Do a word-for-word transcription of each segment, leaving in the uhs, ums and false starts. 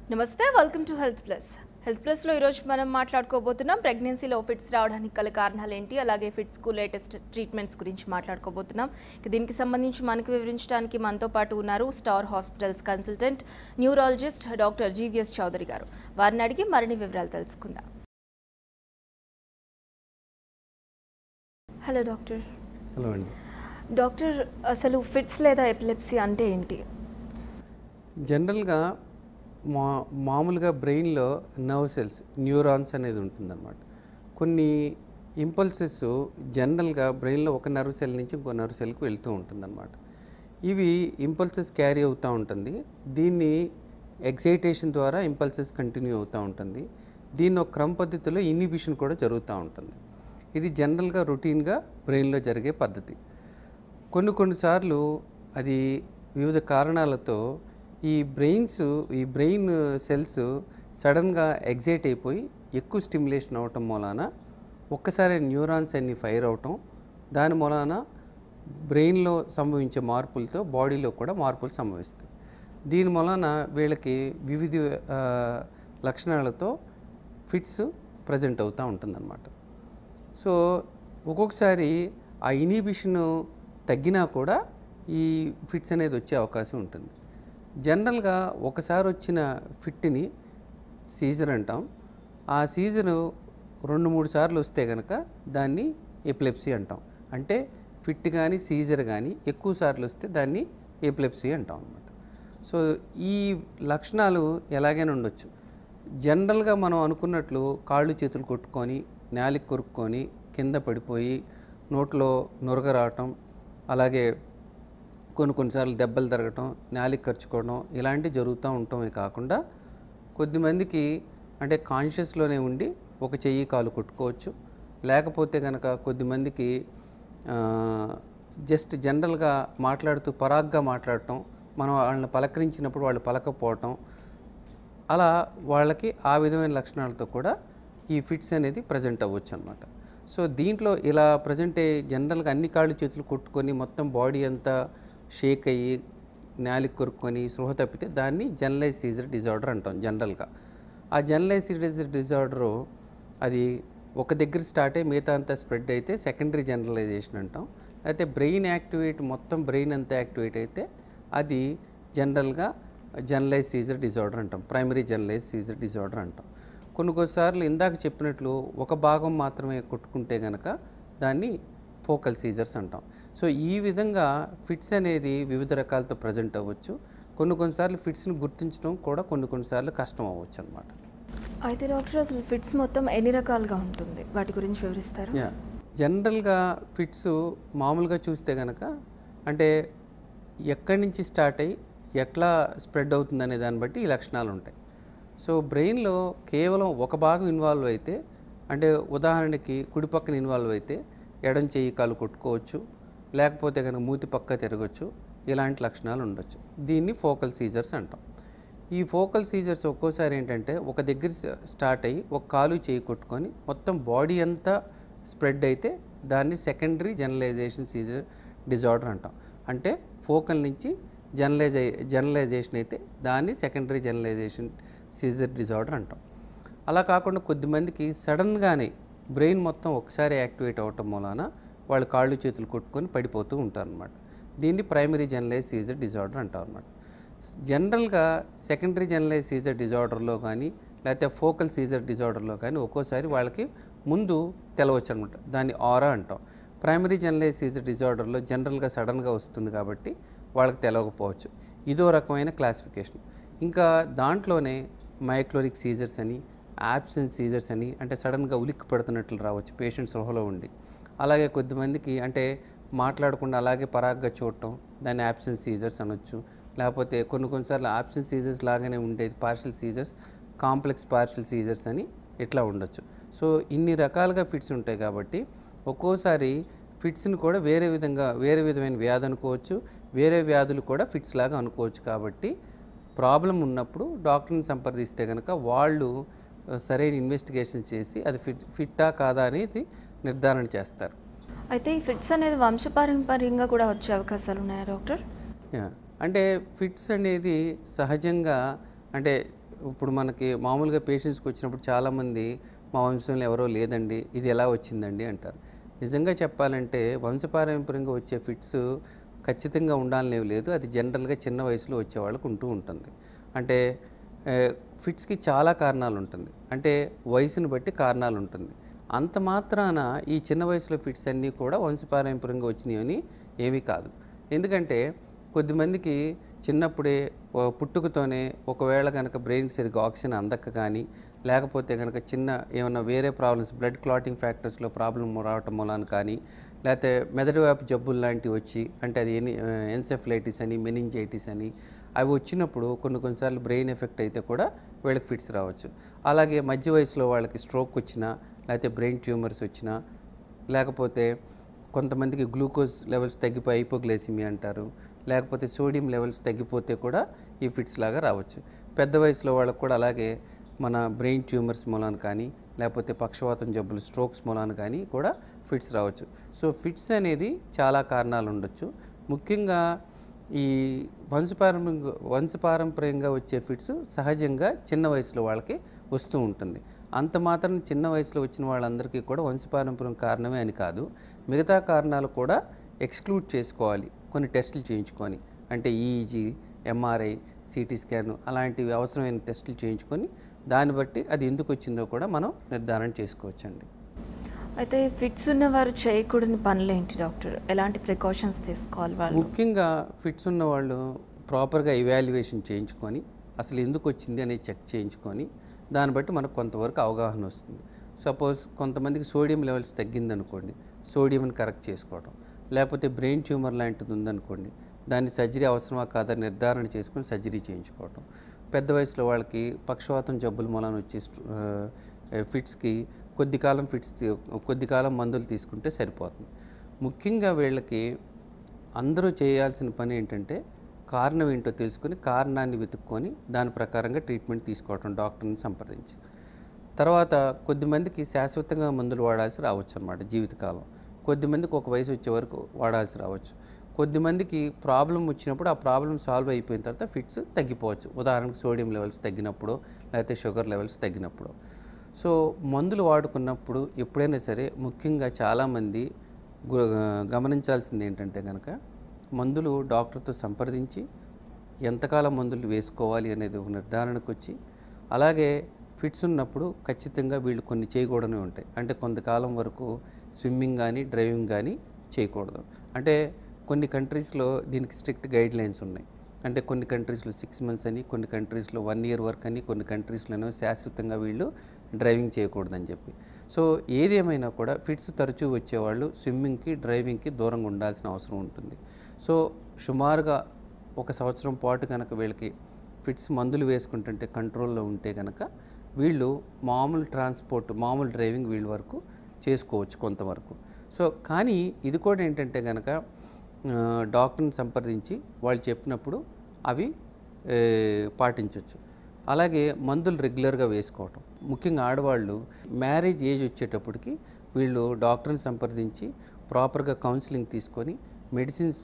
నమస్తే, welcome to health plus. Health plus లో ఈరోజు మనం మాట్లాడుకోబోతున్నాం ప్రెగ్నెన్సీలో ఫిట్స్ రావడానికి గల కారణాలు ఏంటి, అలాగే ఫిట్స్కు లేటెస్ట్ ట్రీట్మెంట్స్ గురించి మాట్లాడుకోబోతున్నాం. దీనికి సంబంధించి మనకు వివరించడానికి మనతో పాటు ఉన్నారు star hospitals consultant neurologist doctor GVS Chowdary గారు. వారిని అడిగి మరిన్ని వివరాలు తెలుసుకుందాం. Hello doctor. హలో అండి. డాక్టర్, అసలు ఫిట్స్ లేదా ఎపిలెప్సీ అంటే ఏంటి? జనరల్గా మా మామూలుగా బ్రెయిన్లో నర్వ్ సెల్స్ న్యూరాన్స్ అనేది ఉంటుందన్నమాట. కొన్ని ఇంపల్సెస్ జనరల్గా బ్రెయిన్లో ఒక నర్వ్ సెల్ నుంచి ఇంకో నర్వ్ సెల్కి వెళ్తూ ఉంటుందన్నమాట. ఇవి ఇంపల్సెస్ క్యారీ అవుతూ ఉంటుంది. దీన్ని ఎక్సైటేషన్ ద్వారా ఇంపల్సెస్ కంటిన్యూ అవుతూ ఉంటుంది. దీన్ని ఒక క్రమ పద్ధతిలో ఇన్హిబిషన్ కూడా జరుగుతూ ఉంటుంది. ఇది జనరల్గా రొటీన్గా బ్రెయిన్లో జరిగే పద్ధతి. కొన్ని కొన్నిసార్లు అది వివిధ కారణాలతో ఈ బ్రెయిన్స్ ఈ బ్రెయిన్ సెల్స్ సడన్గా ఎగ్జైట్ అయిపోయి ఎక్కువ స్టిమ్యులేషన్ అవటం మూలాన ఒక్కసారి న్యూరాన్స్ అన్ని ఫైర్ అవటం, దాని మూలాన బ్రెయిన్లో సంభవించే మార్పులతో బాడీలో కూడా మార్పులు సంభవిస్తాయి. దీని మూలాన వీళ్ళకి వివిధ లక్షణాలతో ఫిట్స్ ప్రజెంట్ అవుతూ ఉంటుందన్నమాట. సో ఒక్కొక్కసారి ఆ ఇన్హిబిషన్ తగ్గినా కూడా ఈ ఫిట్స్ అనేది వచ్చే అవకాశం ఉంటుంది. జనరల్గా ఒకసారి వచ్చిన ఫిట్ని సీజర్ అంటాం. ఆ సీజరు రెండు మూడు సార్లు వస్తే కనుక దాన్ని ఎపిలెప్సీ అంటాం. అంటే ఫిట్ కానీ సీజర్ కానీ ఎక్కువ సార్లు వస్తే దాన్ని ఎపిలెప్సీ అంటాం అన్నమాట. సో ఈ లక్షణాలు ఎలాగైనా ఉండొచ్చు. జనరల్గా మనం అనుకున్నట్లు కాళ్ళు చేతులు కొట్టుకొని నేలికి కొరుక్కొని కింద పడిపోయి నోట్లో నురగ రావటం, అలాగే కొన్ని కొన్నిసార్లు దెబ్బలు తరగటం, నేలికి ఖర్చుకోవడం ఇలాంటివి జరుగుతూ ఉండటమే కాకుండా కొద్దిమందికి అంటే కాన్షియస్లోనే ఉండి ఒక చెయ్యి కాలు కొట్టుకోవచ్చు. లేకపోతే కనుక కొద్దిమందికి జస్ట్ జనరల్గా మాట్లాడుతూ పరాగ్గా మాట్లాడటం, మనం వాళ్ళని పలకరించినప్పుడు వాళ్ళు పలకపోవటం, అలా వాళ్ళకి ఆ విధమైన లక్షణాలతో కూడా ఈ ఫిట్స్ అనేది ప్రజెంట్ అవ్వచ్చు అన్నమాట. సో దీంట్లో ఇలా ప్రజెంట్ అయ్యి జనరల్గా అన్ని కాళ్ళు చేతులు కొట్టుకొని మొత్తం బాడీ అంతా షేక్ అయ్యి నేలికి కొరుక్కొని స్పృహ తప్పితే దాన్ని జనరలైజ్ సీజర్ డిజార్డర్ అంటాం జనరల్గా. ఆ జనరలైజ్ సీజర్ డిజార్డరు అది ఒక దగ్గర స్టార్ట్ అయ్యి మిగతా అంతా స్ప్రెడ్ అయితే సెకండరీ జనరలైజేషన్ అంటాం. అయితే బ్రెయిన్ యాక్టివేట్ మొత్తం బ్రెయిన్ అంతా యాక్టివేట్ అయితే అది జనరల్గా జనరలైజ్ సీజర్ డిజార్డర్ అంటాం, ప్రైమరీ జనరలైజ్ సీజర్ డిజార్డర్ అంటాం. కొన్ని కొన్నిసార్లు ఇందాక చెప్పినట్లు ఒక భాగం మాత్రమే కొట్టుకుంటే కనుక దాన్ని ఫోకల్ సీజర్స్ అంటాం. సో ఈ విధంగా ఫిట్స్ అనేది వివిధ రకాలతో ప్రజెంట్ అవ్వచ్చు. కొన్ని కొన్నిసార్లు ఫిట్స్ని గుర్తించడం కూడా కొన్ని కొన్నిసార్లు కష్టం అవ్వచ్చు అనమాట. అయితే డాక్టర్, అసలు ఫిట్స్ మొత్తం ఎన్ని రకాలుగా ఉంటుంది, వాటి గురించి వివరిస్తారు? యా జనరల్గా ఫిట్స్ మామూలుగా చూస్తే కనుక అంటే ఎక్కడి నుంచి స్టార్ట్ అయ్యి ఎట్లా స్ప్రెడ్ అవుతుందనే దాన్ని బట్టి ఈ లక్షణాలు ఉంటాయి. సో బ్రెయిన్లో కేవలం ఒక భాగం ఇన్వాల్వ్ అయితే, అంటే ఉదాహరణకి కుడి పక్కన ఇన్వాల్వ్ అయితే ఎడం చెయ్యి కాలు కొట్టుకోవచ్చు, లేకపోతే కనుక మూతి పక్క తిరగచ్చు, ఇలాంటి లక్షణాలు ఉండొచ్చు. దీన్ని ఫోకల్ సీజర్స్ అంటాం. ఈ ఫోకల్ సీజర్స్ ఒక్కోసారి ఏంటంటే ఒక దగ్గర స్టార్ట్ అయ్యి ఒక కాలు చేయి కొట్టుకొని మొత్తం బాడీ అంతా స్ప్రెడ్ అయితే దాన్ని సెకండరీ జనరలైజేషన్ సీజర్ డిజార్డర్ అంటాం. అంటే ఫోకల్ నుంచి జనరలైజే జనరలైజేషన్ అయితే దాన్ని సెకండరీ జనరలైజేషన్ సీజర్ డిజార్డర్ అంటాం. అలా కాకుండా కొద్దిమందికి సడన్గానే బ్రెయిన్ మొత్తం ఒకసారి యాక్టివేట్ అవ్వటం మూలాన వాళ్ళు కాళ్ళు చేతులు కొట్టుకొని పడిపోతూ ఉంటారనమాట. దీన్ని ప్రైమరీ జనరలైజ్ సీజర్ డిజార్డర్ అంటారు అనమాట. జనరల్గా సెకండరీ జనరలైజ్ సీజర్ డిజార్డర్లో కానీ లేకపోతే ఫోకల్ సీజర్ డిజార్డర్లో కానీ ఒక్కోసారి వాళ్ళకి ముందు తెలవచ్చు అనమాట. దాన్ని ఆరా అంటాం. ప్రైమరీ జనరలైజ్ సీజర్ డిజార్డర్లో జనరల్గా సడన్గా వస్తుంది కాబట్టి వాళ్ళకి తెలవకపోవచ్చు. ఇదో రకమైన క్లాసిఫికేషన్. ఇంకా దాంట్లోనే మైక్లోరిక్ సీజర్స్ అని, యాబ్సెన్స్ సీజర్స్ అని, అంటే సడన్గా ఉలిక్కి పడుతున్నట్లు రావచ్చు పేషెంట్ సృహలో ఉండి. అలాగే కొద్దిమందికి అంటే మాట్లాడకుండా అలాగే పరాగ్గా చూడటం, దాన్ని యాబ్సెన్స్ సీజర్స్ అనొచ్చు. లేకపోతే కొన్ని కొన్నిసార్లు యాబ్సెన్స్ సీజర్స్ లాగానే ఉండేది partial seizures, complex partial seizures అని ఇట్లా ఉండొచ్చు. సో ఇన్ని రకాలుగా ఫిట్స్ ఉంటాయి కాబట్టి ఒక్కోసారి ఫిట్స్ని కూడా వేరే విధంగా వేరే విధమైన వ్యాధి అనుకోవచ్చు, వేరే వ్యాధులు కూడా ఫిట్స్ లాగా అనుకోవచ్చు. కాబట్టి ప్రాబ్లం ఉన్నప్పుడు డాక్టర్ని సంప్రదిస్తే కనుక వాళ్ళు సరైన ఇన్వెస్టిగేషన్ చేసి అది ఫిట్ ఫిట్టా కాదా అనేది నిర్ధారణ చేస్తారు. అయితే ఈ ఫిట్స్ అనేది వంశపారంపర్యంగా కూడా వచ్చే అవకాశాలు ఉన్నాయా డాక్టర్? అంటే ఫిట్స్ అనేది సహజంగా అంటే ఇప్పుడు మనకి మామూలుగా పేషెంట్స్కి వచ్చినప్పుడు చాలామంది మా వంశంలో ఎవరో లేదండి, ఇది ఎలా వచ్చిందండి అంటారు. నిజంగా చెప్పాలంటే వంశపారంపర్యంగా వచ్చే ఫిట్స్ ఖచ్చితంగా ఉండాలనేవి లేదు. అది జనరల్గా చిన్న వయసులో వచ్చే వాళ్ళకు ఉంటూ ఉంటుంది. అంటే ఫిట్స్కి చాలా కారణాలు ఉంటుంది. అంటే వయసుని బట్టి కారణాలు ఉంటుంది. అంత మాత్రాన ఈ చిన్న వయసులో ఫిట్స్ అన్నీ కూడా వంశపారంపర్యంగా వచ్చినాయి అని ఏమీ కాదు. ఎందుకంటే కొద్దిమందికి చిన్నప్పుడే పుట్టుకతోనే ఒకవేళ కనుక బ్రెయిన్కి సరిగ్గా ఆక్సిజన్ అందక కానీ, లేకపోతే కనుక చిన్న ఏమైనా వేరే ప్రాబ్లమ్స్ బ్లడ్ క్లాటింగ్ ఫ్యాక్టర్స్లో ప్రాబ్లం రావటం మూలాన కానీ, లేకపోతే మెదడు వ్యాపు జబ్బులు లాంటివి వచ్చి, అంటే అది ఎని ఎన్సెఫలైటిస్ అని, మెనింజైటిస్ అని అవి వచ్చినప్పుడు కొన్ని కొన్నిసార్లు బ్రెయిన్ ఎఫెక్ట్ అయితే కూడా వీళ్ళకి ఫిట్స్ రావచ్చు. అలాగే మధ్య వయసులో వాళ్ళకి స్ట్రోక్ వచ్చినా, లేకపోతే బ్రెయిన్ ట్యూమర్స్ వచ్చినా, లేకపోతే కొంతమందికి గ్లూకోజ్ లెవెల్స్ తగ్గిపోయి హైపోగ్లైసిమియా అంటారు, లేకపోతే సోడియం లెవెల్స్ తగ్గిపోతే కూడా ఈ ఫిట్స్ లాగా రావచ్చు. పెద్ద వయసులో వాళ్ళకు కూడా అలాగే మన బ్రెయిన్ ట్యూమర్స్ మూలాన కానీ, లేకపోతే పక్షవాతం జబ్బులు స్ట్రోక్స్ మూలాన కానీ కూడా ఫిట్స్ రావచ్చు. సో ఫిట్స్ అనేది చాలా కారణాలు ఉండొచ్చు. ముఖ్యంగా ఈ వంశపారంపర్యంగా వంశపారంపర్యంగా వచ్చే ఫిట్స్ సహజంగా చిన్న వయసులో వాళ్ళకి వస్తూ ఉంటుంది. అంత మాత్రం చిన్న వయసులో వచ్చిన వాళ్ళందరికీ కూడా వంశపారంపర్యం కారణమే అని కాదు. మిగతా కారణాలు కూడా ఎక్స్క్లూడ్ చేసుకోవాలి కొన్ని టెస్టులు చేయించుకొని. అంటే ఈఈజీ, ఎంఆర్ఐ, సిటీ స్కాన్ అలాంటివి అవసరమైన టెస్టులు చేయించుకొని దాన్ని బట్టి అది ఎందుకు వచ్చిందో కూడా మనం నిర్ధారణ చేసుకోవచ్చండి. అయితే ఫిట్స్ ఉన్నవారు చేయకూడని పనులు ఏంటి డాక్టర్? ఎలాంటి ప్రికాషన్స్ తీసుకోవాలి వాళ్ళు? ముఖ్యంగా ఫిట్స్ ఉన్న వాళ్ళు ప్రాపర్గా ఇవాల్యుయేషన్ చేయించుకొని అసలు ఎందుకు వచ్చింది అనేది చెక్ చేయించుకొని దాన్ని బట్టి మనకు కొంతవరకు అవగాహన వస్తుంది. సపోజ్ కొంతమందికి సోడియం లెవెల్స్ తగ్గిందనుకోండి, సోడియంని కరెక్ట్ చేసుకోవడం, లేకపోతే బ్రెయిన్ ట్యూమర్ లాంటిది ఉందనుకోండి, దాన్ని సర్జరీ అవసరమా కాదా నిర్ధారణ చేసుకొని సర్జరీ చేయించుకోవడం. పెద్ద వయసులో వాళ్ళకి పక్షవాతం జబ్బుల మూలాన వచ్చే ఫిట్స్కి కొద్ది కాలం ఫిట్స్ కొద్ది కాలం మందులు తీసుకుంటే సరిపోతుంది. ముఖ్యంగా వీళ్ళకి అందరూ చేయాల్సిన పని ఏంటంటే కారణం ఏంటో తెలుసుకొని కారణాన్ని వెతుక్కొని దాని ప్రకారంగా ట్రీట్మెంట్ తీసుకోవటం డాక్టర్ని సంప్రదించి. తర్వాత కొద్దిమందికి శాశ్వతంగా మందులు వాడాల్సి రావచ్చు అన్నమాట జీవితకాలం. కొద్దిమందికి ఒక వయసు వచ్చే వరకు వాడాల్సి రావచ్చు. కొద్దిమందికి ప్రాబ్లం వచ్చినప్పుడు ఆ ప్రాబ్లం సాల్వ్ అయిపోయిన తర్వాత ఫిట్స్ తగ్గిపోవచ్చు. ఉదాహరణకు సోడియం లెవెల్స్ తగ్గినప్పుడు, లేకపోతే షుగర్ లెవెల్స్ తగ్గినప్పుడు. సో మందులు వాడుకున్నప్పుడు ఎప్పుడైనా సరే ముఖ్యంగా చాలామంది గమనించాల్సింది ఏంటంటే కనుక మందులు డాక్టర్తో సంప్రదించి ఎంతకాలం మందులు వేసుకోవాలి అనేది ఒక నిర్ధారణకు వచ్చి, అలాగే ఫిట్స్ ఉన్నప్పుడు ఖచ్చితంగా వీళ్ళు కొన్ని చేయకూడనే ఉంటాయి. అంటే కొంతకాలం వరకు స్విమ్మింగ్ కానీ డ్రైవింగ్ కానీ చేయకూడదు. అంటే కొన్ని కంట్రీస్లో దీనికి స్ట్రిక్ట్ గైడ్ లైన్స్ ఉన్నాయి. అంటే కొన్ని కంట్రీస్లో సిక్స్ మంత్స్ అని, కొన్ని కంట్రీస్లో వన్ ఇయర్ వర్క్ అని, కొన్ని కంట్రీస్లోనో శాశ్వతంగా వీళ్ళు డ్రైవింగ్ చేయకూడదని చెప్పి. సో ఏది ఏమైనా కూడా ఫిట్స్ తరచూ వచ్చేవాళ్ళు స్విమ్మింగ్కి డ్రైవింగ్కి దూరంగా ఉండాల్సిన అవసరం ఉంటుంది. సో సుమారుగా ఒక సంవత్సరం పాటు కనుక వీళ్ళకి ఫిట్స్ మందులు వేసుకుంటుంటే కంట్రోల్లో ఉంటే కనుక వీళ్ళు మామూలు ట్రాన్స్పోర్ట్ మామూలు డ్రైవింగ్ వీళ్ళ వరకు చేసుకోవచ్చు కొంతవరకు. సో కానీ ఇది కూడా ఏంటంటే కనుక డాక్టర్ని సంప్రదించి వాళ్ళు చెప్పినప్పుడు అవి పాటించవచ్చు. అలాగే మందులు రెగ్యులర్గా వేసుకోవటం. ముఖ్యంగా ఆడవాళ్ళు మ్యారేజ్ ఏజ్ వచ్చేటప్పటికి వీళ్ళు డాక్టర్ని సంప్రదించి ప్రాపర్గా కౌన్సిలింగ్ తీసుకొని మెడిసిన్స్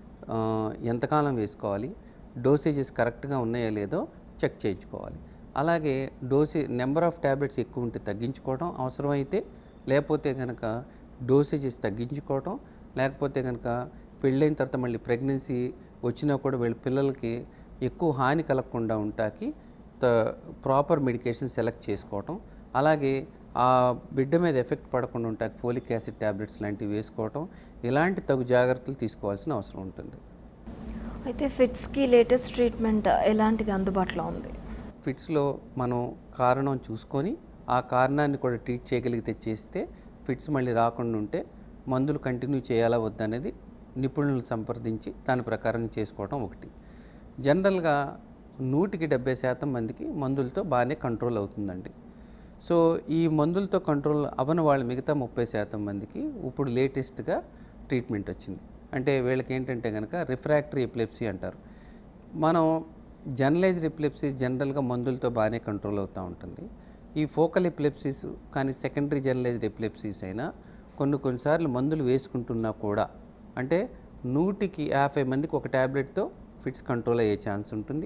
ఎంతకాలం వేసుకోవాలి, డోసేజెస్ కరెక్ట్గా ఉన్నాయో లేదో చెక్ చేయించుకోవాలి. అలాగే డోసే నెంబర్ ఆఫ్ ట్యాబ్లెట్స్ ఎక్కువ ఉంటే తగ్గించుకోవడం అవసరమైతే, లేకపోతే కనుక డోసేజెస్ తగ్గించుకోవటం, లేకపోతే కనుక పెళ్ళైన తర్వాత మళ్ళీ ప్రెగ్నెన్సీ వచ్చినా కూడా వీళ్ళ పిల్లలకి ఎక్కువ హాని కలగకుండా ఉంటాకి ప్రాపర్ మెడికేషన్ సెలెక్ట్ చేసుకోవటం. అలాగే ఆ బిడ్డ మీద ఎఫెక్ట్ పడకుండా ఉంటాకి ఫోలిక్ యాసిడ్ ట్యాబ్లెట్స్ లాంటివి వేసుకోవటం, ఇలాంటి తగు జాగ్రత్తలు తీసుకోవాల్సిన అవసరం ఉంటుంది. అయితే ఫిట్స్కి లేటెస్ట్ ట్రీట్మెంట్ ఎలాంటిది అందుబాటులో ఉంది? ఫిట్స్లో మనం కారణం చూసుకొని ఆ కారణాన్ని కూడా ట్రీట్ చేయగలిగితే చేస్తే ఫిట్స్ మళ్ళీ రాకుండా ఉంటే మందులు కంటిన్యూ చేయాలా వద్దనేది నిపుణులను సంప్రదించి దాని ప్రకారం చేసుకోవడం ఒకటి. జనరల్గా నూటికి డెబ్బై శాతం మందికి మందులతో బాగానే కంట్రోల్ అవుతుందండి. సో ఈ మందులతో కంట్రోల్ అవ్వని వాళ్ళు మిగతా ముప్పై శాతం మందికి ఇప్పుడు లేటెస్ట్గా ట్రీట్మెంట్ వచ్చింది. అంటే వీళ్ళకి ఏంటంటే కనుక రిఫ్రాక్టరీ ఎపిలెప్సీ అంటారు. మనం జనరలైజ్డ్ ఎపిలెప్సీస్ జనరల్గా మందులతో బాగానే కంట్రోల్ అవుతూ ఉంటుంది. ఈ ఫోకల్ ఎపిలెప్సీస్ కానీ సెకండరీ జనరలైజ్డ్ ఎపిలెప్సీస్ అయినా కొన్ని కొన్నిసార్లు మందులు వేసుకుంటున్నా కూడా, అంటే నూటికి యాభై మందికి ఒక ట్యాబ్లెట్తో ఫిట్స్ కంట్రోల్ అయ్యే ఛాన్స్ ఉంటుంది.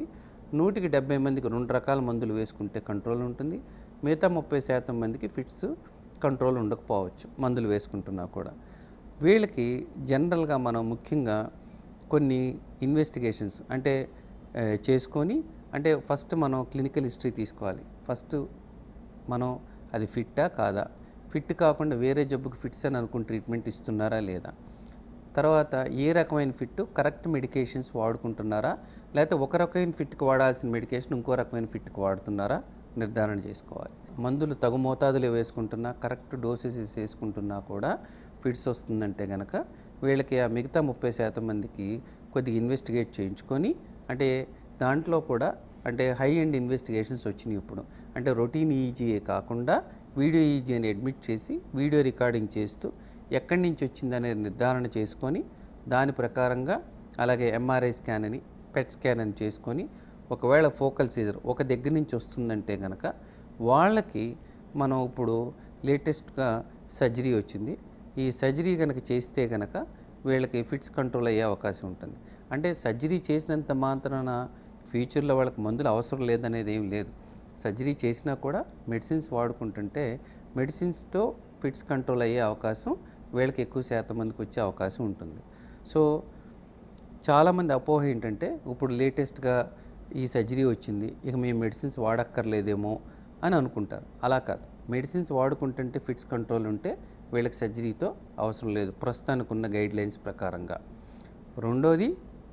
నూటికి డెబ్బై మందికి రెండు రకాల మందులు వేసుకుంటే కంట్రోల్ ఉంటుంది. మిగతా ముప్పై శాతం మందికి ఫిట్స్ కంట్రోల్ ఉండకపోవచ్చు మందులు వేసుకుంటున్నా కూడా. వీళ్ళకి జనరల్గా మనం ముఖ్యంగా కొన్ని ఇన్వెస్టిగేషన్స్ అంటే చేసుకొని, అంటే ఫస్ట్ మనం క్లినికల్ హిస్టరీ తీసుకోవాలి. ఫస్ట్ మనం అది ఫిట్టా కాదా, ఫిట్ కాకుండా వేరే జబ్బుకి ఫిట్స్ అని అనుకుని ట్రీట్మెంట్ ఇస్తున్నారా లేదా, తర్వాత ఏ రకమైన ఫిట్ కరెక్ట్ మెడికేషన్స్ వాడుకుంటున్నారా, లేకపోతే ఒక రకమైన ఫిట్కి వాడాల్సిన మెడికేషన్ ఇంకో రకమైన ఫిట్కి వాడుతున్నారా నిర్ధారణ చేసుకోవాలి. మందులు తగు మోతాదులో వేసుకుంటున్నా, కరెక్ట్ డోసెసెస్ వేసుకుంటున్నా కూడా ఫిట్స్ వస్తుందంటే కనుక వీళ్ళకి ఆ మిగతా ముప్పై శాతం మందికి కొద్దిగా ఇన్వెస్టిగేట్ చేయించుకొని, అంటే దాంట్లో కూడా అంటే హై ఎండ్ ఇన్వెస్టిగేషన్స్ వచ్చినాయి ఇప్పుడు. అంటే రొటీన్ ఈజీఏ కాకుండా వీడియో ఈజీ అని అడ్మిట్ చేసి వీడియో రికార్డింగ్ చేస్తూ ఎక్కడి నుంచి వచ్చిందనేది నిర్ధారణ చేసుకొని దాని ప్రకారంగా, అలాగే ఎంఆర్ఐ స్కాన్ అని పెట్ స్కాన్ అని చేసుకొని, ఒకవేళ ఫోకల్ సీజర్ ఒక దగ్గర నుంచి వస్తుందంటే కనుక వాళ్ళకి మనం ఇప్పుడు లేటెస్ట్గా సర్జరీ వచ్చింది. ఈ సర్జరీ కనుక చేస్తే కనుక వీళ్ళకి ఫిట్స్ కంట్రోల్ అయ్యే అవకాశం ఉంటుంది. అంటే సర్జరీ చేసినంత మాత్రాన ఫ్యూచర్లో వాళ్ళకి మందులు అవసరం లేదనేది ఏం లేదు. సర్జరీ చేసినా కూడా మెడిసిన్స్ వాడుకుంటుంటే మెడిసిన్స్తో ఫిట్స్ కంట్రోల్ అయ్యే అవకాశం వీళ్ళకి ఎక్కువ శాతం మందికి వచ్చే అవకాశం ఉంటుంది. సో చాలామంది అపోహ ఏంటంటే ఇప్పుడు లేటెస్ట్గా ఈ సర్జరీ వచ్చింది, ఇక మేము మెడిసిన్స్ వాడక్కర్లేదేమో అని అనుకుంటారు. అలా కాదు, మెడిసిన్స్ వాడుకుంటుంటే ఫిట్స్ కంట్రోల్ ఉంటే వీళ్ళకి సర్జరీతో అవసరం లేదు ప్రస్తుతానికి ఉన్న గైడ్ లైన్స్ ప్రకారంగా. రెండోది,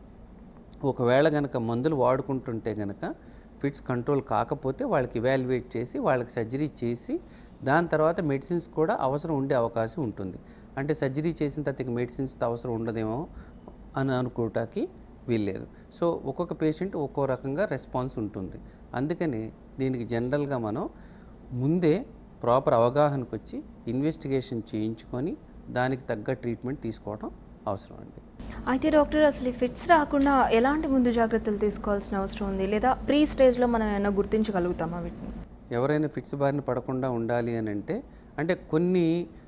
ఒకవేళ కనుక మందులు వాడుకుంటుంటే కనుక ఫిట్స్ కంట్రోల్ కాకపోతే వాళ్ళకి ఇవాల్యుయేట్ చేసి వాళ్ళకి సర్జరీ చేసి దాని తర్వాత మెడిసిన్స్ కూడా అవసరం ఉండే అవకాశం ఉంటుంది. అంటే సర్జరీ చేసిన తర్వాత మెడిసిన్స్తో అవసరం ఉండదేమో అని అనుకోవటానికి వీల్లేదు. సో ఒక్కొక్క పేషెంట్ ఒక్కో రకంగా రెస్పాన్స్ ఉంటుంది. అందుకని దీనికి జనరల్గా మనం ముందే ప్రాపర్ అవగాహనకు వచ్చి ఇన్వెస్టిగేషన్ చేయించుకొని దానికి తగ్గ ట్రీట్మెంట్ తీసుకోవడం అవసరం అండి. అయితే డాక్టర్, అసలు ఈ ఫిట్స్ రాకుండా ఎలాంటి ముందు జాగ్రత్తలు తీసుకోవాల్సిన అవసరం ఉంది, లేదా ప్రీ స్టేజ్లో మనం ఏమైనా గుర్తించగలుగుతామా వీటిని? ఎవరైనా ఫిట్స్ బారిన పడకుండా ఉండాలి అని అంటే అంటే కొన్ని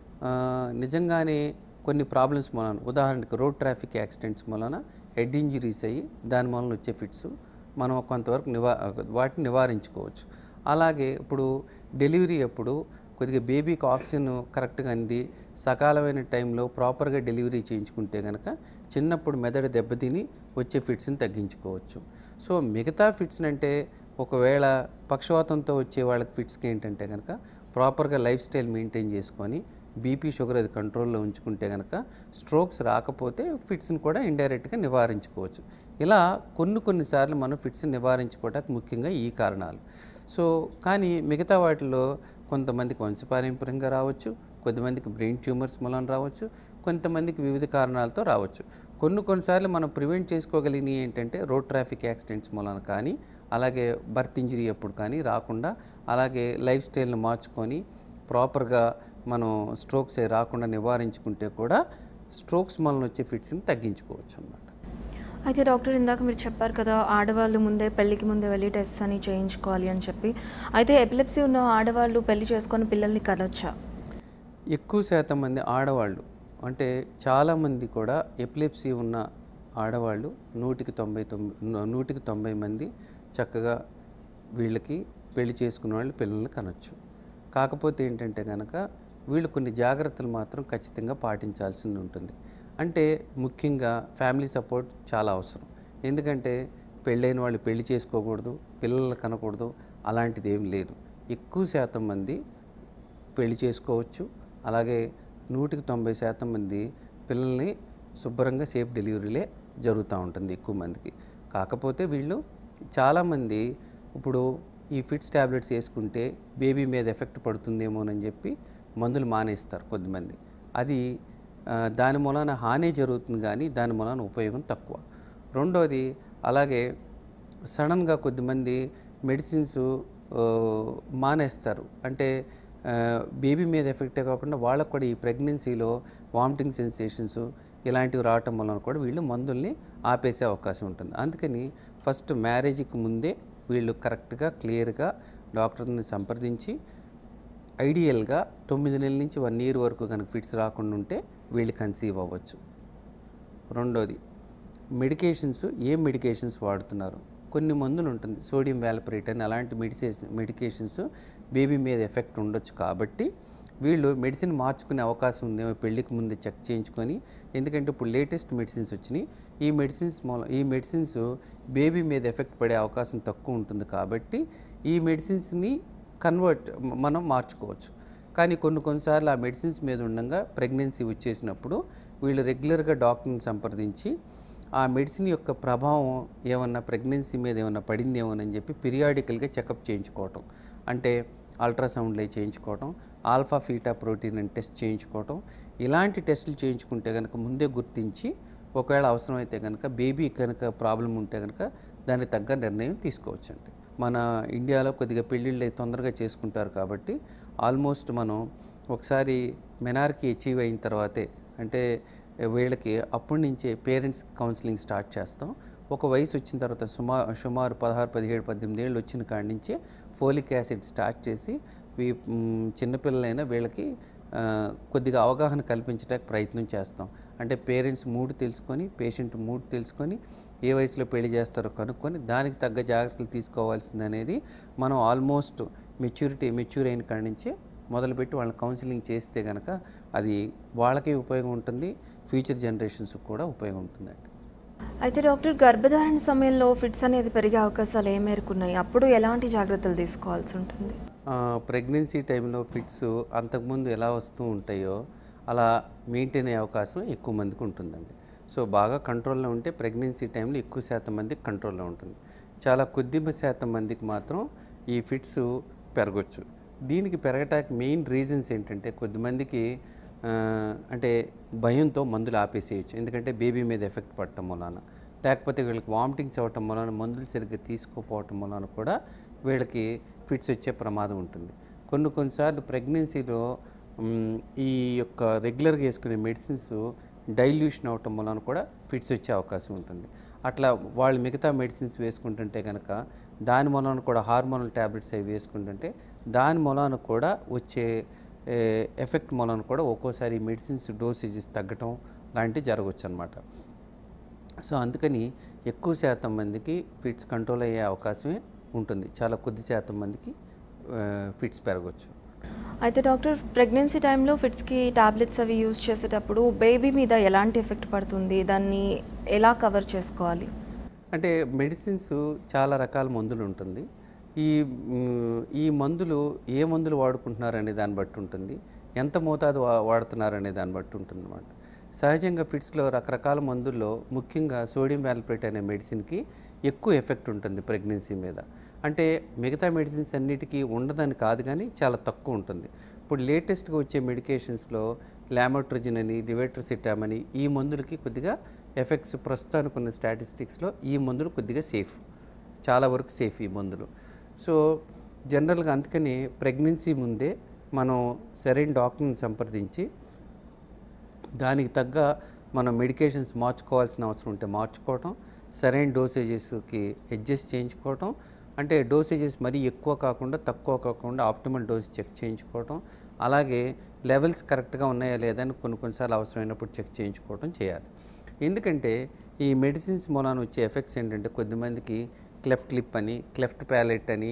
నిజంగానే కొన్ని ప్రాబ్లమ్స్ మూలన, ఉదాహరణకి రోడ్ ట్రాఫిక్ యాక్సిడెంట్స్ మూలన హెడ్ ఇంజరీస్ అయ్యి దాని మూలన వచ్చే ఫిట్స్ మనం కొంతవరకు నివా వాటిని నివారించుకోవచ్చు. అలాగే ఇప్పుడు డెలివరీ అప్పుడు కొద్దిగా బేబీకి ఆక్సిజన్ కరెక్ట్గా అంది సకాలమైన టైంలో ప్రాపర్గా డెలివరీ చేయించుకుంటే కనుక చిన్నప్పుడు మెదడు దెబ్బతిని వచ్చే ఫిట్స్ని తగ్గించుకోవచ్చు. సో మిగతా ఫిట్స్ అంటే ఒకవేళ పక్షవాతంతో వచ్చే వాళ్ళకి ఫిట్స్కి ఏంటంటే కనుక ప్రాపర్గా లైఫ్ స్టైల్ మెయింటైన్ చేసుకొని బీపీ షుగర్ అది కంట్రోల్లో ఉంచుకుంటే కనుక స్ట్రోక్స్ రాకపోతే ఫిట్స్ని కూడా ఇండైరెక్ట్గా నివారించుకోవచ్చు. ఇలా కొన్ని కొన్నిసార్లు మనం ఫిట్స్ని నివారించుకోవడానికి ముఖ్యంగా ఈ కారణాలు. సో కానీ మిగతా వాటిలో కొంతమందికి వంశపారంపర్యంగా రావచ్చు, కొంతమందికి బ్రెయిన్ ట్యూమర్స్ మూలన రావచ్చు, కొంతమందికి వివిధ కారణాలతో రావచ్చు. కొన్ని కొన్నిసార్లు మనం ప్రివెంట్ చేసుకోగలిగినవి ఏంటంటే రోడ్ ట్రాఫిక్ యాక్సిడెంట్స్ మూలన కానీ, అలాగే బర్త్ ఇంజరీ అప్పుడు కానీ రాకుండా, అలాగే లైఫ్ స్టైల్ని మార్చుకొని ప్రాపర్గా మనం స్ట్రోక్స్ రాకుండా నివారించుకుంటే కూడా స్ట్రోక్స్ మూలన వచ్చే ఫిట్స్ని తగ్గించుకోవచ్చు అన్నమాట. అయితే డాక్టర్, ఇందాక మీరు చెప్పారు కదా ఆడవాళ్ళు ముందే పెళ్ళికి ముందే వెళ్ళి టెస్ట్ అని చేయించుకోవాలి అని చెప్పి. అయితే ఎపిలెప్సీ ఉన్న ఆడవాళ్ళు పెళ్లి చేసుకొని పిల్లల్ని కనొచ్చా? ఎక్కువ శాతం మంది ఆడవాళ్ళు అంటే చాలామంది కూడా ఎపిలెప్సీ ఉన్న ఆడవాళ్ళు నూటికి తొంభై తొంభై నూటికి తొంభై మంది చక్కగా వీళ్ళకి పెళ్లి చేసుకున్న వాళ్ళు పిల్లల్ని కనొచ్చు. కాకపోతే ఏంటంటే కనుక వీళ్ళు కొన్ని జాగ్రత్తలు మాత్రం ఖచ్చితంగా పాటించాల్సి ఉంటుంది. అంటే ముఖ్యంగా ఫ్యామిలీ సపోర్ట్ చాలా అవసరం. ఎందుకంటే పెళ్ళైన వాళ్ళు పెళ్లి చేసుకోకూడదు, పిల్లలు కనకూడదు అలాంటిది ఏం లేదు. ఎక్కువ శాతం మంది పెళ్లి చేసుకోవచ్చు, అలాగే నూటికి తొంభై శాతం మంది పిల్లల్ని శుభ్రంగా సేఫ్ డెలివరీలే జరుగుతూ ఉంటుంది ఎక్కువ మందికి. కాకపోతే వీళ్ళు చాలామంది ఇప్పుడు ఈ ఫిట్స్ ట్యాబ్లెట్స్ వేసుకుంటే బేబీ మీద ఎఫెక్ట్ పడుతుందేమోనని చెప్పి మందులు మానేస్తారు కొద్దిమంది. అది దాని మూలాన హాని జరుగుతుంది కానీ దాని మూలాన ఉపయోగం తక్కువ. రెండోది, అలాగే సడన్గా కొద్దిమంది మెడిసిన్స్ మానేస్తారు. అంటే బేబీ మీద ఎఫెక్టే కాకుండా వాళ్ళకు కూడా ఈ ప్రెగ్నెన్సీలో వామిటింగ్ సెన్సేషన్స్ ఇలాంటివి రావటం వలన కూడా వీళ్ళు మందుల్ని ఆపేసే అవకాశం ఉంటుంది. అందుకని ఫస్ట్ మ్యారేజ్కి ముందే వీళ్ళు కరెక్ట్గా క్లియర్గా డాక్టర్ని సంప్రదించి ఐడియల్గా తొమ్మిది నెలల నుంచి వన్ ఇయర్ వరకు కనుక ఫిట్స్ రాకుండా ఉంటే వీళ్ళు కన్సీవ్ అవ్వచ్చు. రెండోది, మెడికేషన్స్ ఏం మెడికేషన్స్ వాడుతున్నారు, కొన్ని మందులు ఉంటుంది, సోడియం వాల్పరేట్ అని, అలాంటి మెడిసేస్ మెడికేషన్స్ బేబీ మీద ఎఫెక్ట్ ఉండొచ్చు. కాబట్టి వీళ్ళు మెడిసిన్ మార్చుకునే అవకాశం ఉందేమో పెళ్ళికి ముందే చెక్ చేయించుకొని, ఎందుకంటే ఇప్పుడు లేటెస్ట్ మెడిసిన్స్ వచ్చినాయి. ఈ మెడిసిన్స్ మూల ఈ మెడిసిన్స్ బేబీ మీద ఎఫెక్ట్ పడే అవకాశం తక్కువ ఉంటుంది. కాబట్టి ఈ మెడిసిన్స్ని కన్వర్ట్ మనం మార్చుకోవచ్చు. కానీ కొన్ని కొన్నిసార్లు ఆ మెడిసిన్స్ మీద ఉండగా ప్రెగ్నెన్సీ వచ్చేసినప్పుడు వీళ్ళు రెగ్యులర్గా డాక్టర్ని సంప్రదించి ఆ మెడిసిన్ యొక్క ప్రభావం ఏమన్నా ప్రెగ్నెన్సీ మీద ఏమన్నా పడిందేమోనని చెప్పి పీరియాడికల్గా చెకప్ చేయించుకోవటం, అంటే అల్ట్రాసౌండ్లు చేయించుకోవటం, ఆల్ఫా ఫీటా ప్రోటీన్ అని టెస్ట్ చేయించుకోవటం, ఇలాంటి టెస్టులు చేయించుకుంటే కనుక ముందే గుర్తించి ఒకవేళ అవసరమైతే కనుక బేబీ కనుక ప్రాబ్లం ఉంటే కనుక దానికి తగ్గ నిర్ణయం తీసుకోవచ్చండి. మన ఇండియాలో కొద్దిగా పెళ్ళిళ్ళు తొందరగా చేసుకుంటారు కాబట్టి ఆల్మోస్ట్ మనం ఒకసారి మెనార్కి అచీవ్ అయిన తర్వాతే, అంటే వీళ్ళకి అప్పటి నుంచే పేరెంట్స్కి కౌన్సిలింగ్ స్టార్ట్ చేస్తాం. ఒక వయసు వచ్చిన తర్వాత సుమా సుమారు పదహారు పదిహేడు పద్దెనిమిది ఏళ్ళు వచ్చిన కాడి నుంచే ఫోలిక్ యాసిడ్ స్టార్ట్ చేసి వీ చిన్నపిల్లలైనా వీళ్ళకి కొద్దిగా అవగాహన కల్పించడానికి ప్రయత్నం చేస్తాం. అంటే పేరెంట్స్ మూడ్ తెలుసుకొని, పేషెంట్ మూడ్ తెలుసుకొని, ఏ వయసులో పెళ్లి చేస్తారో కనుక్కొని దానికి తగ్గ జాగ్రత్తలు తీసుకోవాల్సింది అనేది మనం ఆల్మోస్ట్ మెచ్యూరిటీ మెచ్యూర్ అయిన కాడి నుంచే మొదలుపెట్టి వాళ్ళని కౌన్సిలింగ్ చేస్తే కనుక అది వాళ్ళకి ఉపయోగం ఉంటుంది, ఫ్యూచర్ జనరేషన్స్కి కూడా ఉపయోగం ఉంటుందండి. అయితే డాక్టర్, గర్భధారణ సమయంలో ఫిట్స్ అనేది పెరిగే అవకాశాలు ఏ మేరకు ఉన్నాయి? అప్పుడు ఎలాంటి జాగ్రత్తలు తీసుకోవాల్సి ఉంటుంది? ప్రెగ్నెన్సీ టైంలో ఫిట్స్ అంతకుముందు ఎలా వస్తూ ఉంటాయో అలా మెయింటైన్ అయ్యే అవకాశం ఎక్కువ మందికి ఉంటుందండి. సో బాగా కంట్రోల్లో ఉంటే ప్రెగ్నెన్సీ టైంలో ఎక్కువ శాతం మందికి కంట్రోల్లో ఉంటుంది. చాలా కొద్ది శాతం మందికి మాత్రం ఈ ఫిట్స్ పెరగచ్చు. దీనికి పెరగటానికి మెయిన్ రీజన్స్ ఏంటంటే, కొద్దిమందికి అంటే భయంతో మందులు ఆపేసేయచ్చు, ఎందుకంటే బేబీ మీద ఎఫెక్ట్ పడటం వలన, లేకపోతే వీళ్ళకి వామిటింగ్స్ అవ్వటం వలన, మందులు సరిగ్గా తీసుకోపోవటం వలన కూడా వీళ్ళకి ఫిట్స్ వచ్చే ప్రమాదం ఉంటుంది. కొన్ని కొన్నిసార్లు ప్రెగ్నెన్సీలో ఈ యొక్క రెగ్యులర్గా వేసుకునే మెడిసిన్స్ డైల్యూషన్ అవటం వలన కూడా ఫిట్స్ వచ్చే అవకాశం ఉంటుంది. అట్లా వాళ్ళు మిగతా మెడిసిన్స్ వేసుకుంటుంటే కనుక దాని మూలాన కూడా హార్మోనల్ ట్యాబ్లెట్స్ అవి వేసుకుంటుంటే దాని మూలాన కూడా వచ్చే ఎఫెక్ట్ మూలాన కూడా ఒక్కోసారి మెడిసిన్స్ డోసేజెస్ తగ్గటం లాంటివి జరగవచ్చు అన్నమాట. సో అందుకని ఎక్కువ శాతం మందికి ఫిట్స్ కంట్రోల్ అయ్యే అవకాశమే ఉంటుంది, చాలా కొద్ది శాతం మందికి ఫిట్స్ పెరగవచ్చు. అయితే డాక్టర్, ప్రెగ్నెన్సీ టైంలో ఫిట్స్కి టాబ్లెట్స్ అవి యూజ్ చేసేటప్పుడు బేబీ మీద ఎలాంటి ఎఫెక్ట్ పడుతుంది, దాన్ని ఎలా కవర్ చేసుకోవాలి? అంటే మెడిసిన్స్ చాలా రకాల మందులు ఉంటుంది. ఈ ఈ మందులు ఏ మందులు వాడుకుంటున్నారు అనే దాన్ని బట్టి ఉంటుంది, ఎంత మోతాదు వాడుతున్నారు అనే దాన్ని బట్టి ఉంటుంది అన్నమాట. సహజంగా ఫిట్స్లో రకరకాల మందుల్లో ముఖ్యంగా సోడియం వాల్పరేట్ అనే మెడిసిన్కి ఎక్కువ ఎఫెక్ట్ ఉంటుంది ప్రెగ్నెన్సీ మీద. అంటే మిగతా మెడిసిన్స్ అన్నిటికీ ఉండదని కాదు, కానీ చాలా తక్కువ ఉంటుంది. ఇప్పుడు లేటెస్ట్గా వచ్చే మెడికేషన్స్లో లామోట్రిజిన్ అని, లివెట్రసిటామ్ అని, ఈ మందులకి కొద్దిగా ఎఫెక్ట్స్ ప్రస్తుతానికి ఉన్న స్టాటిస్టిక్స్లో ఈ మందులు కొద్దిగా సేఫ్, చాలా వరకు సేఫ్ ఈ మందులు. సో జనరల్గా అందుకని ప్రెగ్నెన్సీ ముందే మనం సరైన డాక్టర్ని సంప్రదించి దానికి తగ్గ మనం మెడికేషన్స్ మార్చుకోవాల్సిన అవసరం ఉంటే మార్చుకోవటం, సరైన డోసేజెస్కి అడ్జస్ట్ చేయించుకోవటం, అంటే డోసేజెస్ మరీ ఎక్కువ కాకుండా తక్కువ కాకుండా ఆప్టిమల్ డోస్ చెక్ చేయించుకోవటం, అలాగే లెవెల్స్ కరెక్ట్గా ఉన్నాయా లేదా అని కొన్ని కొన్నిసార్లు అవసరమైనప్పుడు చెక్ చేయించుకోవటం చేయాలి. ఎందుకంటే ఈ మెడిసిన్స్ మూలాన వచ్చే ఎఫెక్ట్స్ ఏంటంటే, కొద్దిమందికి క్లెఫ్ట్ లిప్ అని, క్లెఫ్ట్ ప్యాలెట్ అని,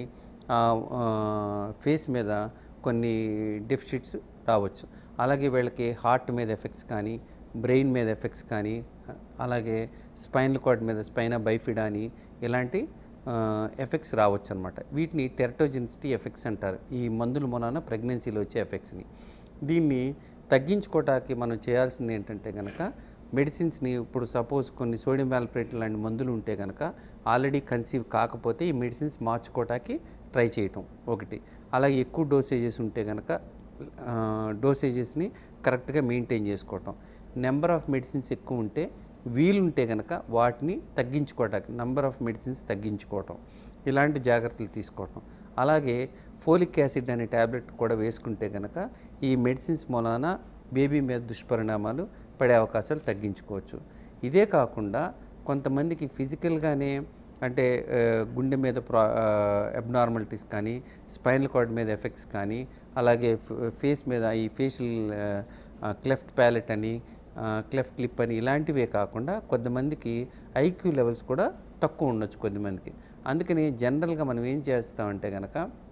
ఫేస్ మీద కొన్ని డెఫిసిట్స్ రావచ్చు. అలాగే వీళ్ళకి హార్ట్ మీద ఎఫెక్ట్స్ కానీ, బ్రెయిన్ మీద ఎఫెక్ట్స్ కానీ, అలాగే స్పైనల్ కార్డ్ మీద స్పైనా బైఫిడా అని ఇలాంటి ఎఫెక్ట్స్ రావచ్చు అనమాట. వీటిని టెరటోజెనిసిటీ ఎఫెక్ట్స్ అంటారు, ఈ మందుల మూలాన ప్రెగ్నెన్సీలో వచ్చే ఎఫెక్ట్స్ని. దీన్ని తగ్గించుకోవటానికి మనం చేయాల్సింది ఏంటంటే కనుక, మెడిసిన్స్ని ఇప్పుడు సపోజ్ కొన్ని సోడియం వాల్పరేట్ లాంటి మందులు ఉంటే కనుక ఆల్రెడీ కన్సీవ్ కాకపోతే ఈ మెడిసిన్స్ మార్చుకోవటానికి ట్రై చేయటం ఒకటి. అలాగే ఎక్కువ డోసేజెస్ ఉంటే కనుక డోసేజెస్ని కరెక్ట్గా మెయింటైన్ చేసుకోవటం. నెంబర్ ఆఫ్ మెడిసిన్స్ ఎక్కువ ఉంటే వీలుంటే కనుక వాటిని తగ్గించుకోవటానికి నెంబర్ ఆఫ్ మెడిసిన్స్ తగ్గించుకోవటం, ఇలాంటి జాగ్రత్తలు తీసుకోవటం. అలాగే ఫోలిక్ యాసిడ్ అనే ట్యాబ్లెట్ కూడా వేసుకుంటే కనుక ఈ మెడిసిన్స్ మూలాన బేబీ మీద దుష్పరిణామాలు పడే అవకాశాలు తగ్గించుకోవచ్చు. ఇదే కాకుండా కొంతమందికి ఫిజికల్గానే అంటే గుండె మీద ప్రా అబ్నార్మాలిటీస్ కానీ, స్పైనల్ కార్డ్ మీద ఎఫెక్ట్స్ కానీ, అలాగే ఫేస్ మీద ఈ ఫేషియల్ క్లెఫ్ట్ ప్యాలెట్ అని, క్లెఫ్ట్ లిప్ అని ఇలాంటివే కాకుండా కొంతమందికి ఐక్యూ లెవెల్స్ కూడా తక్కువ ఉండొచ్చు కొద్దిమందికి. అందుకని జనరల్గా మనం ఏం చేస్తామంటే కనుక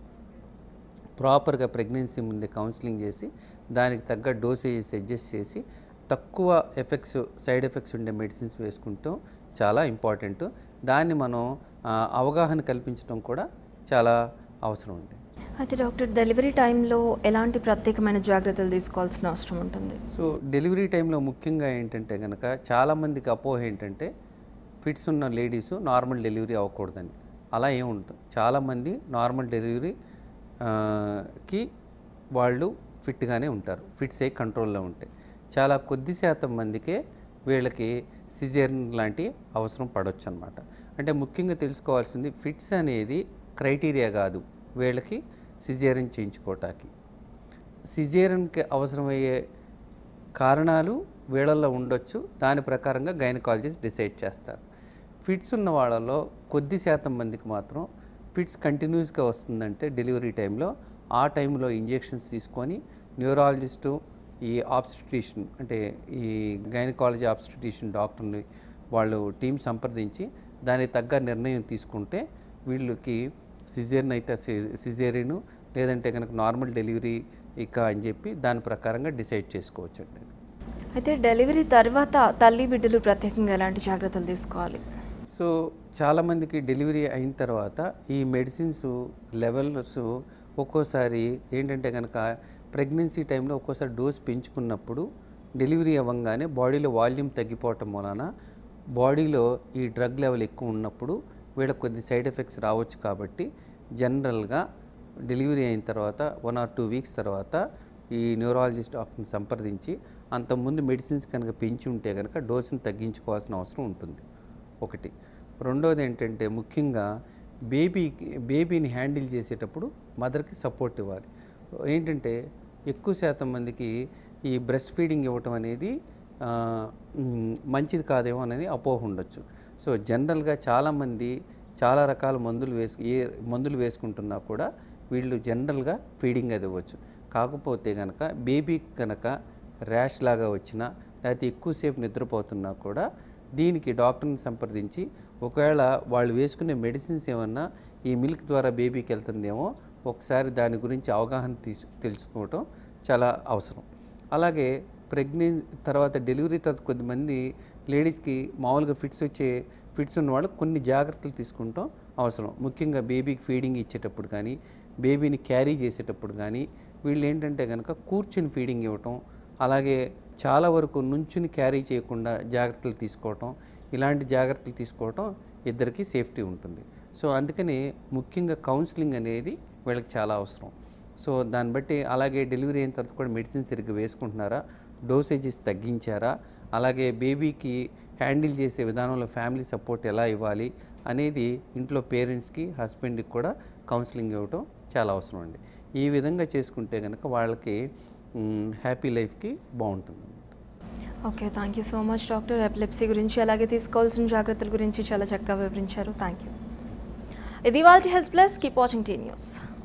ప్రాపర్గా ప్రెగ్నెన్సీ ముందే కౌన్సిలింగ్ చేసి దానికి తగ్గ డోసేజెస్ అడ్జస్ట్ చేసి తక్కువ ఎఫెక్ట్స్ సైడ్ ఎఫెక్ట్స్ ఉండే మెడిసిన్స్ వేసుకుంటాం చాలా ఇంపార్టెంట్. దాన్ని మనం అవగాహన కల్పించడం కూడా చాలా అవసరం ఉంది. అయితే డాక్టర్, డెలివరీ టైంలో ఎలాంటి ప్రత్యేకమైన జాగ్రత్తలు తీసుకోవాల్సిన అవసరం ఉంటుంది? సో డెలివరీ టైంలో ముఖ్యంగా ఏంటంటే కనుక చాలామందికి అపోహ ఏంటంటే ఫిట్స్ ఉన్న లేడీస్ నార్మల్ డెలివరీ అవ్వకూడదని. అలా ఏమి ఉండదు. చాలామంది నార్మల్ డెలివరీ కి వాళ్ళు ఫిట్గానే ఉంటారు, ఫిట్స్ అయ్యి కంట్రోల్లో ఉంటాయి. చాలా కొద్ది శాతం మందికే వీళ్ళకి సిజేరియన్ లాంటి అవసరం పడవచ్చు అనమాట. అంటే ముఖ్యంగా తెలుసుకోవాల్సింది ఫిట్స్ అనేది క్రైటీరియా కాదు వీళ్ళకి సిజేరియన్ చేయించుకోవటానికి. సిజేరియన్కి అవసరమయ్యే కారణాలు వీళ్ళల్లో ఉండొచ్చు, దాని ప్రకారంగా గైనకాలజిస్ట్ డిసైడ్ చేస్తారు. ఫిట్స్ ఉన్న వాళ్ళలో కొద్ది శాతం మందికి మాత్రం ఫిట్స్ కంటిన్యూస్గా వస్తుందంటే డెలివరీ టైంలో ఆ టైంలో ఇంజెక్షన్స్ తీసుకొని న్యూరాలజిస్టు ఈ ఆబ్స్టిట్యూషన్ అంటే ఈ గైనకాలజీ ఆబ్స్టిట్యూషన్ డాక్టర్ని వాళ్ళు టీం సంప్రదించి దానికి తగ్గ నిర్ణయం తీసుకుంటే వీళ్ళకి సిజేరియన్ అయితే సిజేరియను లేదంటే కనుక నార్మల్ డెలివరీ ఇక అని చెప్పి దాని ప్రకారంగా డిసైడ్ చేసుకోవచ్చు అండి. అయితే డెలివరీ తర్వాత తల్లి బిడ్డలు ప్రత్యేకంగా ఎలాంటి జాగ్రత్తలు తీసుకోవాలి? సో చాలామందికి డెలివరీ అయిన తర్వాత ఈ మెడిసిన్స్ లెవెల్స్ ఒక్కోసారి ఏంటంటే కనుక ప్రెగ్నెన్సీ టైంలో ఒక్కోసారి డోస్ పెంచుకున్నప్పుడు డెలివరీ అవ్వగానే బాడీలో వాల్యూమ్ తగ్గిపోవటం వలన బాడీలో ఈ డ్రగ్ లెవెల్ ఎక్కువ ఉన్నప్పుడు వీళ్ళకి కొద్ది సైడ్ ఎఫెక్ట్స్ రావచ్చు. కాబట్టి జనరల్గా డెలివరీ అయిన తర్వాత వన్ ఆర్ టూ వీక్స్ తర్వాత ఈ న్యూరాలజిస్ట్ డాక్టర్ని సంప్రదించి అంతకుముందు మెడిసిన్స్ కనుక పెంచి ఉంటే కనుక డోసుని తగ్గించుకోవాల్సిన అవసరం ఉంటుంది ఒకటి. రెండోది ఏంటంటే ముఖ్యంగా బేబీకి బేబీని హ్యాండిల్ చేసేటప్పుడు మదర్కి సపోర్ట్ ఇవ్వాలి. ఏంటంటే ఎక్కువ శాతం మందికి ఈ బ్రెస్ట్ ఫీడింగ్ ఇవ్వటం అనేది మంచిది కాదేమో అనేది అపోహ ఉండొచ్చు. సో జనరల్గా చాలామంది చాలా రకాల మందులు వేసు ఏ మందులు వేసుకుంటున్నా కూడా వీళ్ళు జనరల్గా ఫీడింగ్ అది ఇవ్వచ్చు. కాకపోతే కనుక బేబీకి కనుక ర్యాష్ లాగా వచ్చినా లేకపోతే ఎక్కువసేపు నిద్రపోతున్నా కూడా దీనికి డాక్టర్ని సంప్రదించి ఒకవేళ వాళ్ళు వేసుకునే మెడిసిన్స్ ఏమన్నా ఈ మిల్క్ ద్వారా బేబీకి వెళ్తుందేమో ఒకసారి దాని గురించి అవగాహన తీసు తెలుసుకోవటం చాలా అవసరం. అలాగే ప్రెగ్నెన్సీ తర్వాత డెలివరీ తర్వాత కొద్దిమంది లేడీస్కి మామూలుగా ఫిట్స్ వచ్చే ఫిట్స్ ఉన్న వాళ్ళు కొన్ని జాగ్రత్తలు తీసుకుంటాం అవసరం. ముఖ్యంగా బేబీకి ఫీడింగ్ ఇచ్చేటప్పుడు కానీ బేబీని క్యారీ చేసేటప్పుడు కానీ వీళ్ళు ఏంటంటే కనుక కూర్చుని ఫీడింగ్ ఇవ్వటం, అలాగే చాలా వరకు నుంచుని క్యారీ చేయకుండా జాగ్రత్తలు తీసుకోవటం, ఇలాంటి జాగ్రత్తలు తీసుకోవటం ఇద్దరికి సేఫ్టీ ఉంటుంది. సో అందుకని ముఖ్యంగా కౌన్సిలింగ్ అనేది వీళ్ళకి చాలా అవసరం. సో దాన్ని బట్టి అలాగే డెలివరీ అయిన తర్వాత కూడా మెడిసిన్ సరిగ్గా వేసుకుంటున్నారా, డోసేజెస్ తగ్గించారా, అలాగే బేబీకి హ్యాండిల్ చేసే విధానంలో ఫ్యామిలీ సపోర్ట్ ఎలా ఇవ్వాలి అనేది ఇంట్లో పేరెంట్స్కి హస్బెండ్కి కూడా కౌన్సిలింగ్ ఇవ్వటం చాలా అవసరం అండి. ఈ విధంగా చేసుకుంటే కనుక వాళ్ళకి హ్యాపీ లైఫ్కి బాగుంటుంది. Okay, thank you so much doctor. Epilepsy గురించి అలాగే తీసుకోవాల్సిన జాగ్రత్తల గురించి చాలా చక్కగా వివరించారు. Thank you. ఇది వాళ్ళ health plus. Keep watching T news.